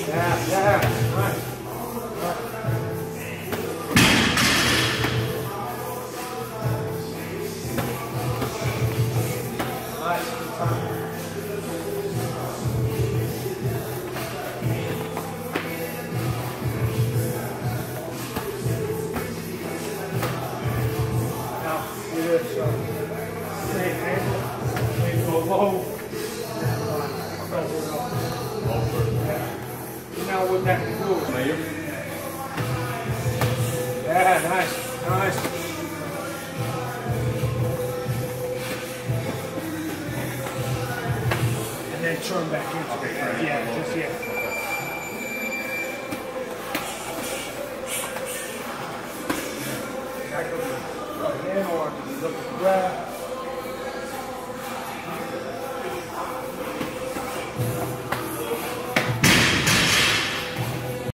Yeah. Nice. Nice. Good time. Now, do this. Same angle. Maybe go low. Now what that can do is yeah, nice. And then turn back into it. Yeah, just yeah. Or look at the grab.